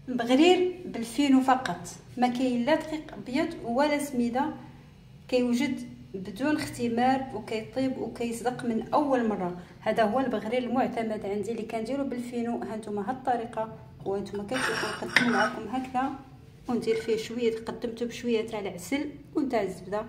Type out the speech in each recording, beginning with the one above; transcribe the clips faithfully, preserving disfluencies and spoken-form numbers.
بغرير بالفينو فقط، ما كاين لا دقيق ابيض ولا سميده، كيوجد بدون اختمار وكيطيب وكيصدق من اول مره. هذا هو البغرير المعتمد عندي اللي كنديرو بالفينو. هانتوما هاد الطريقه وانتوما كتشوفوا نقدم معكم هكذا، وندير فيه شويه، قدمته بشويه تاع العسل ونتاع الزبده،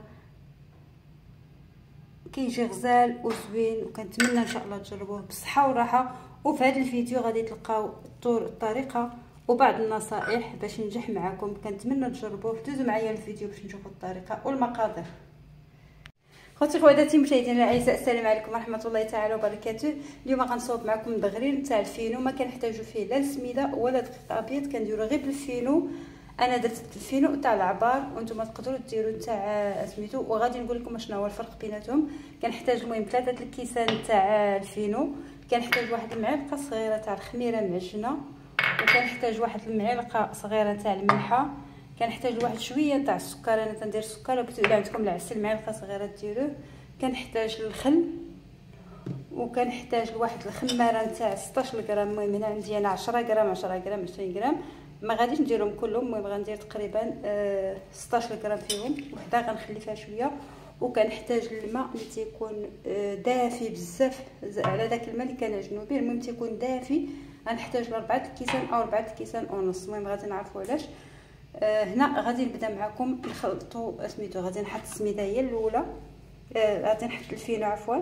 كيجي غزال وزوين، وكنتمنى ان شاء الله تجربوه بالصحه والراحه. وفي هذا الفيديو غادي تلقاو الطور الطريقه وبعض النصائح باش ينجح معكم. كنتمنى تجربوه. دوزوا معايا الفيديو باش نشوفوا الطريقه والمقادير. خوتي خواتاتي مشاهدينا الاعزاء، السلام عليكم ورحمه الله تعالى وبركاته. اليوم غنصاوب معكم البغرير نتاع الفينو. ما كنحتاجو فيه لا السميده ولا دقيق ابيض، كنديرو غير بالفينو. انا درت الفينو تاع العبار وانتم تقدروا ديروا تاع سميتو، وغادي نقول لكم شنو هو الفرق بيناتهم. كنحتاج المهم ثلاثه الكيسان تاع الفينو، كنحتاج واحد المعلقه صغيره تاع الخميره معجنه، وكنحتاج واحد المعلقه صغيره تاع الملحه، كنحتاج واحد شويه تاع السكر، انا تندير السكر، ولا عندكم العسل معلقه صغيره ديروه. كنحتاج الخل، وكنحتاج واحد الخماره نتاع ستطاش غرام. المهم هنا عندي انا عشرة غرام عشرة غرام عشرين غرام، ما غاديش نديرهم كلهم، المهم غندير تقريبا آه ستطاش غرام فيهم، وحده غنخلي فيها شويه. وكنحتاج الماء اللي تيكون آه دافي بزاف على داك الماء اللي كنعجنوا به، المهم تيكون دافي. غنحتاج لأربعة الكيسان او أربعة الكيسان ونص، المهم غادي نعرفوا علاش. آه هنا غادي نبدا معكم نخلطوا سميتو. غادي نحط السميده هي الاولى، آه غادي نحط الفينو عفوا،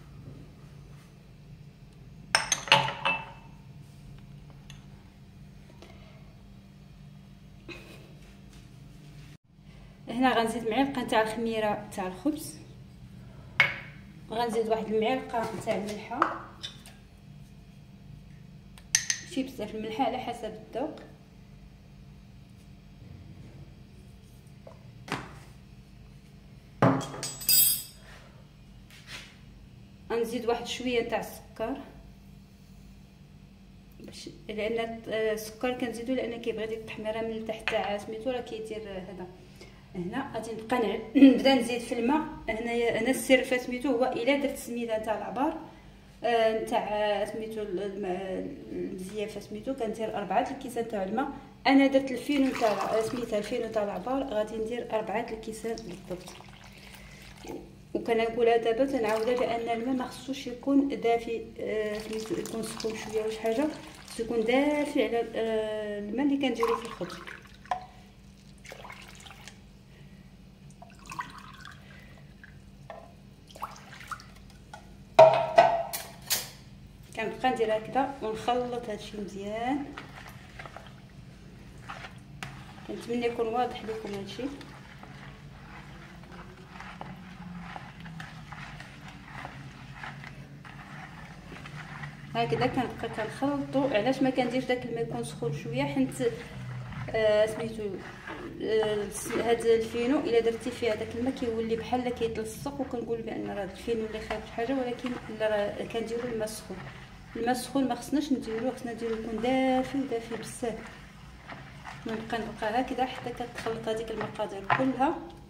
هنا غنزيد معلقه تاع الخميره تاع الخبز، غنزيد واحد المعلقه تاع الملحه، ماشي بزاف الملحه على حسب الذوق. غنزيد واحد شويه تاع السكر، باش لان السكر كنزيدو لان كيبغي ديك التحميره من التحت تاع سميتو راه كيدير هذا. هنا غادي نبقى نبدا نزيد في الماء. هنايا هنا السر فسميتو هو الا درت السميده تاع العبار نتاع سميتو المزيان فسميتو كندير أربعة الكيسان تاع الماء. انا درت الفينو تاع سميتها الفينو تاع العبار، غادي ندير أربعة الكيسان بالضبط. وكنقولها دابا تنعاودها بان الماء ما خصوش يكون دافي، سميتو يكون سخون شويه ولا شي حاجه، خصو يكون دافي على الماء اللي كنديرو في الخبز. كنبقى ندير هكذا ونخلط هادشي مزيان. كنتمنى يكون واضح لكم هادشي. هكذا كنبقى كنخلطو. علاش ما كنديرش داك الماء يكون سخون شويه؟ حيت آه سميتو آه هاد الفينو الا درتي فيه هذاك الماء كيولي بحال كيتلصق، وكنقول بان راه الفينو اللي خايب شي حاجه، ولكن راه كنديرو الماء سخون. الماء السخون ما خصناش نديروه، خصنا نديرو يكون دافي ودافي بزاف. نبقى نبقى هكذا حتى كتخلط هذيك المقادير كلها.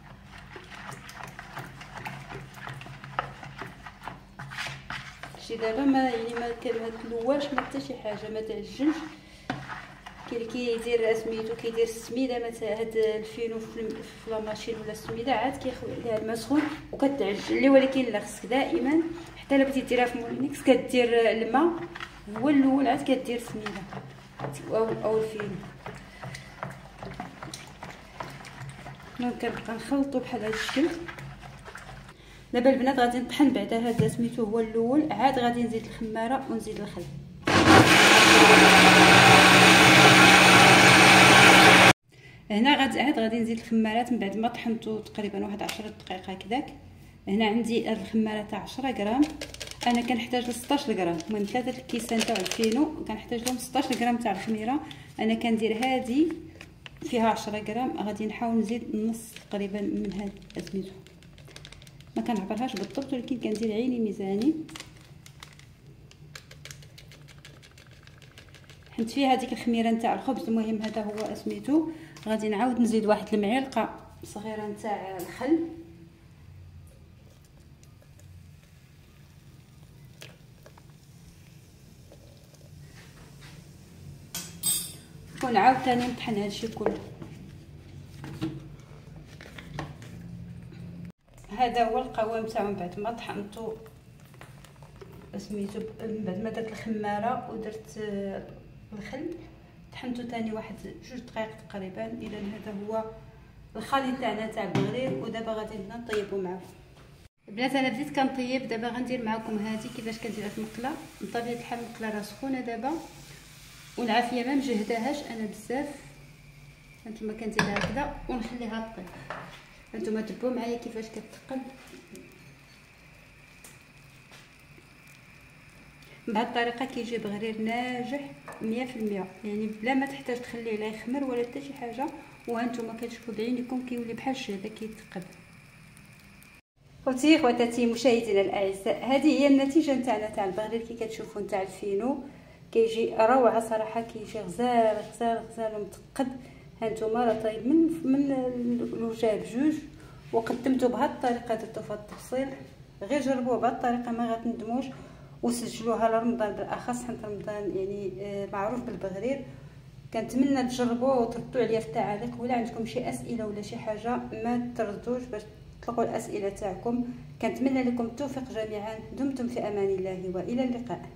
شي دابا ما يعني ما تلواش ما حتى شي حاجه، ما تعجنش. كاين اللي كيدير سميتو كيدير السميده مثلا هاد الفينو في لاماشين ولا السميده عاد كيخوي عليها الماء سخون وكتعجن لي، ولكن لا، خصك دائما حتى الا بغيتي ديرها في مولينكس كدير الماء هو الاول عاد كدير السميده او او الفينو. المهم كنبقى نخلطو بحال هاد الشكل. دابا البنات غادي نطحن بعدا هذا سميتو هو الاول، عاد غادي نزيد الخماره ونزيد الخل. هنا غادي عاد غادي نزيد الخمارات من بعد ما طحنتو تقريبا واحد عشرة دقائق هكذاك. هنا عندي هاد الخماره تاع عشرة غرام، انا كنحتاج ل ستطاش غرام. المهم ثلاثه الكيسان تاع الفينو كنحتاج لهم ستطاش غرام تاع الخميره. انا كندير هذه فيها عشرة غرام، غادي نحاول نزيد نص تقريبا من هاد سميتو، ما كنعبرهاش بالضبط ولكن كندير عيني ميزاني، حيت فيها هذيك الخميره نتاع الخبز. المهم هذا هو سميتو. غادي نعاود نزيد واحد المعلقه صغيره نتاع الخل، ونعاوتاني نطحن هادشي كله. هذا هو القوام تاعو بعد ما طحنتو سميتو، من بعد ما درت الخماره ودرت الخل طحنتو تاني واحد جوج دقائق تقريبا. اذا هذا هو الخليط تاعنا تاع البغرير، ودابا غادي نبدا نطيبو معاكم. البنات انا بديت كنطيب، دابا غندير معكم هذه كيفاش كنديرها في المقله. بطبيعه الحال المقله راه سخونه دابا، والعافيه ما مجهداهاش انا بزاف. هانتوما كنديرها هكذا ونخليها طيب. هانتوما تبعوا معايا كيفاش كتقل. بهذه الطريقه كيجي بغرير ناجح مية في المية، يعني بلا ما تحتاج تخليه لا يخمر ولا حتى شي حاجه. وهانتوما كتشوفوا بعينكم كيولي بحال الشهده كيتقب. خوتي خواتاتي مشاهدينا الاعزاء، هذه هي النتيجه نتاعنا تاع البغرير كي كتشوفوا نتاع الفينو. كيجي روعه صراحه، كيجي غزال غزال غزال ومتقد. هانتوما راه طايب من من الوجه بجوج، وقدمته بهذه الطريقه، درتو في التفصيل. غير جربوه بهذه الطريقه ما غتندموش، وسجلوها لرمضان بالاخص، حيت رمضان يعني معروف بالبغرير. كنتمنى تجربوه وتردوا عليا في التعاليق، ولا عندكم شي اسئله ولا شي حاجه ما تردوش باش تطلقوا الاسئله تاعكم. كنتمنى لكم التوفيق جميعا. دمتم في امان الله والى اللقاء.